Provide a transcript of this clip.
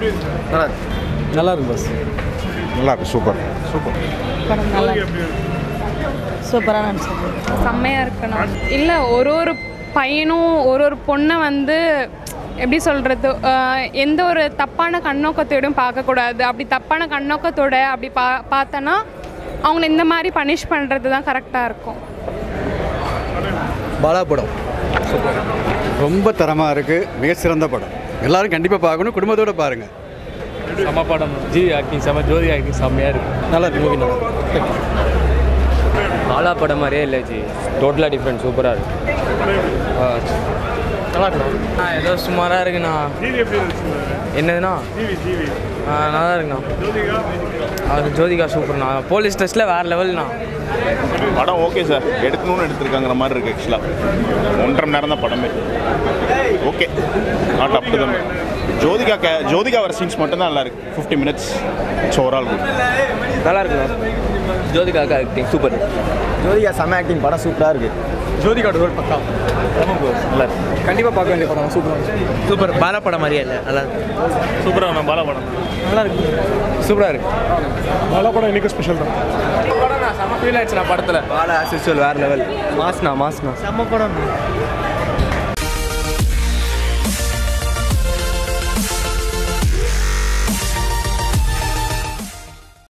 நல்லா இருக்கு பஸ். நல்லா இருக்கு. Super super. படம் நல்லா சூப்பராக நடிச்சிருக்கு. செம்மையாக இருக்கணும். இல்லை ஒரு பையனும் ஒரு பொண்ணை வந்து எப்படி சொல்கிறது, எந்த ஒரு தப்பான கண்ணோக்கத்தோடையும் பார்க்கக்கூடாது. அப்படி தப்பான கண்ணோக்கத்தோட அப்படி பார்த்தோன்னா அவங்கள இந்த மாதிரி பனிஷ் பண்ணுறது தான் கரெக்டாக இருக்கும். பாலா படம் ரொம்ப தரமாக இருக்குது. மிக சிறந்த படம். எல்லோரும் கண்டிப்பாக பார்க்கணும். குடும்பத்தோடு பாருங்கள். செம்ம படம். ஜி ஆக்டிங் செம்ம, ஜோதி ஆக்டிங் செம்மையாக இருக்குது. நல்லா இருக்கு. மூவி நல்லா பாலா படம் மாதிரியே இல்லை ஜி. டோட்டலாக டிஃப்ரெண்ட். சூப்பராக இருக்குது. நல்லா இருக்குண்ணா. ஏதோ சுமாராக இருக்குண்ணா. என்னதுண்ணா? நல்லா இருக்குண்ணா. அது ஜோதிகா சூப்பர்ண்ணா. போலீஸ் ட்ரெஸ்ட்டில் வேறு லெவல்ண்ணா. படம் ஓகே சார். எடுக்கணும்னு எடுத்துருக்காங்கிற மாதிரி இருக்குது. ஆக்சுவலாக 1.5 மணி நேரம் தான் படமே. Okay, not up to them. Jyothika வர சீன்ஸ் மட்டும்தான் நல்லா இருக்குது. 50 மினிட்ஸ் இட்ஸ் ஓவரால் குட். நல்லா இருக்குண்ணா. Jyothika acting super. ஜோதிகா செம்ம ஆக்டிங். படம் சூப்பராக இருக்குது. ஜோதிகாவோட ரோல் பக்கா. நல்லா இருக்கு. கண்டிப்பாக பார்க்க வேண்டிய படம். சூப்பர். பாலா படம் மாதிரியே இல்லை. நல்லா இருக்கு. சூப்பராக பாலா படம் நல்லா இருக்கு. சூப்பராக இருக்கு. பாலா படம் இன்றைக்கி ஸ்பெஷல் தான். படம் நான் செம்ம ஃபீல் ஆயிடுச்சுண்ணா படத்தில். பாலா ஆஸ் யூசுவல் வேறு லெவல். மாஸ்னா செம்ம படம்.